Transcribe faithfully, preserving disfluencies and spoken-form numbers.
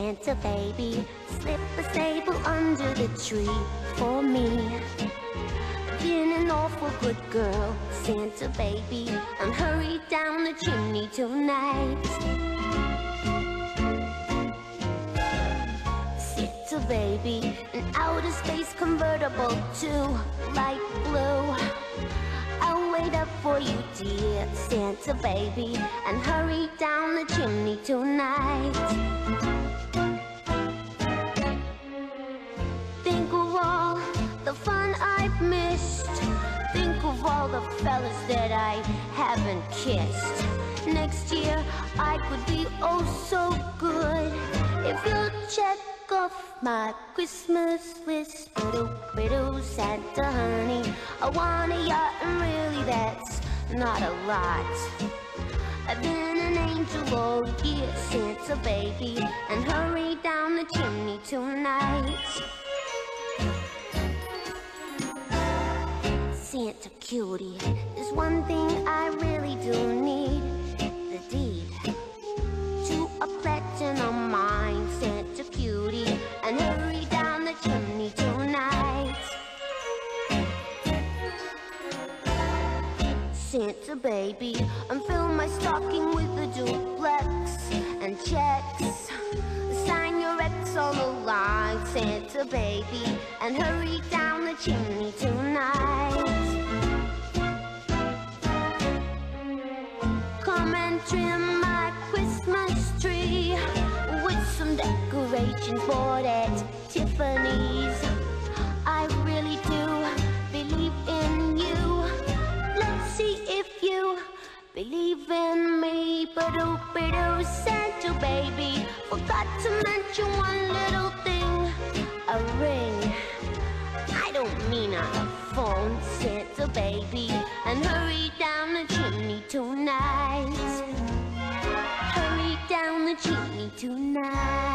Santa baby, slip a sable under the tree for me. Been an awful good girl, Santa baby, and hurry down the chimney tonight. Santa baby, an outer space convertible to light blue. I'll wait up for you, dear Santa baby, and hurry down the chimney tonight. Think of all the fun I've missed. Think of all the fellas that I haven't kissed. Next year I could be oh so good if you'll check off my Christmas list. Biddle, biddle, Santa honey, I want a yacht, and really that's not a lot. I've been an angel all year, Santa baby, and hurry down the chimney tonight. Santa cutie, there's one thing I really do need. The deed to a platinum mine, Santa cutie, and hurry down the chimney tonight. Santa baby, and fill my stocking with a duplex and checks. Sign your ex on the line, Santa baby, and hurry down the chimney tonight. Come and trim my Christmas tree with some decorations bought at Tiffany's. I really do believe in you. Let's see if you believe in me. Ba-doo, ba-doo, Santa baby, forgot to mention one little thing. A ring. I don't mean on the phone, Santa baby, and hurry down the chimney tonight. Hurry down the chimney tonight.